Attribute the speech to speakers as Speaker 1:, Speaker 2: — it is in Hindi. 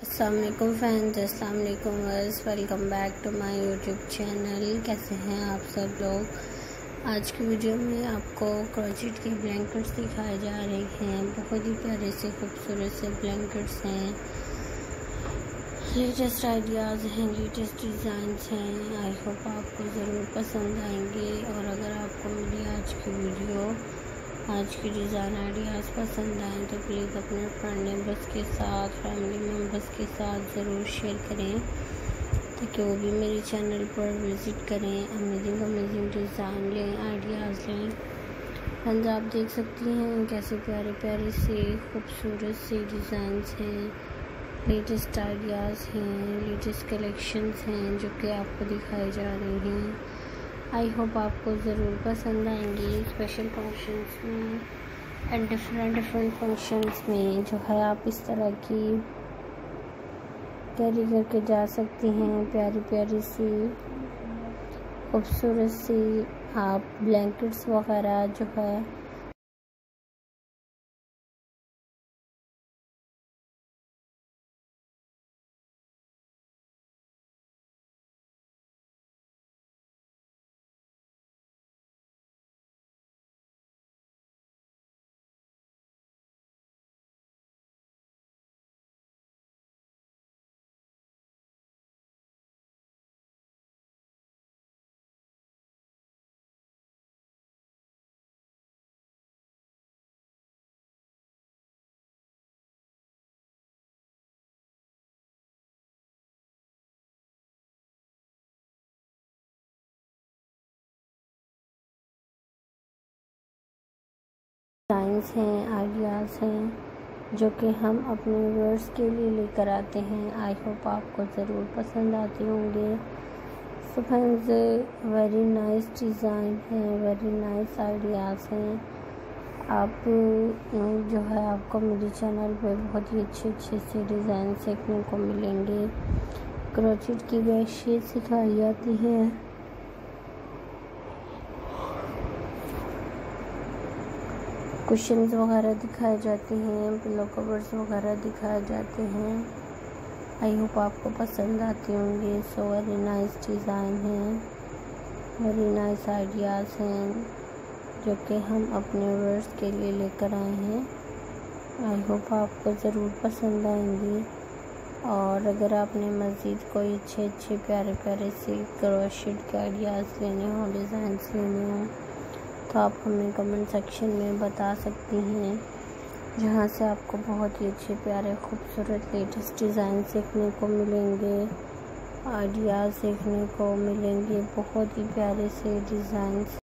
Speaker 1: अस्सलाम वालेकुम फ्रेंड्स, अस्सलाम वालेकुम वर्स, welcome back to my YouTube channel. कैसे हैं आप सब लोग। आज की वीडियो में आपको क्रोचेट के ब्लैंकेट्स दिखाए जा रहे हैं। बहुत ही प्यारे से खूबसूरत से ब्लैंकेट्स हैं, लेटेस्ट आइडियाज़ हैं, लेटेस्ट डिज़ाइंस हैं। आई होप आपको ज़रूर पसंद आएंगे। और अगर आपको मेरी आज की वीडियो, आज की डिज़ाइन आइडियाज़ पसंद आएँ तो प्लीज़ अपने फ्रेंड मेम्बर्स के साथ, फैमिली मेम्बर्स के साथ ज़रूर शेयर करें ताकि वो भी मेरे चैनल पर विज़िट करें, अमेजिंग डिज़ाइन लें, आइडियाज़ लें। फ्रेंड्स, आप देख सकती हैं कैसे प्यारे प्यारे से खूबसूरत से डिज़ाइंस हैं, लेटेस्ट आइडियाज़ हैं, लेटेस्ट कलेक्शंस हैं जो कि आपको दिखाई जा रही हैं। आई होप आपको ज़रूर पसंद आएंगी। स्पेशल फंक्शंस में एंड डिफरेंट फंक्शंस में जो है आप इस तरह की कैरी करके जा सकती हैं। प्यारी प्यारी सी खूबसूरत सी आप ब्लैंकेट्स वगैरह जो है डिज़ाइंस हैं, आइडियाज़ हैं जो कि हम अपने व्यूअर्स के लिए लेकर आते हैं। आई होप आपको ज़रूर पसंद आते होंगे। So friends, very nice design है, वेरी नाइस आइडियाज़ हैं। आप जो है आपको मेरे चैनल पे बहुत ही अच्छे से डिज़ाइन सीखने को मिलेंगे। क्रोचेट की बेडशीट सिखाई जाती है, कुशन्स वगैरह दिखाए जाते हैं, पिलो कवर्स वगैरह दिखाए जाते हैं। आई होप आपको पसंद आते होंगे। सो वेरी नाइस डिज़ाइन हैं, वेरी नाइस आइडियाज़ हैं जो कि हम अपने व्यूअर्स के लिए लेकर आए हैं। आई होप आपको ज़रूर पसंद आएंगी। और अगर आपने मज़ीद कोई अच्छे प्यारे से क्रोशेट के आइडियाज़ लेने हों, डिज़ाइंस लेने हों तो आप हमें कमेंट सेक्शन में बता सकती हैं, जहाँ से आपको बहुत ही अच्छे प्यारे खूबसूरत लेटेस्ट डिज़ाइन सीखने को मिलेंगे, आइडियाज़ सीखने को मिलेंगे, बहुत ही प्यारे से डिज़ाइंस।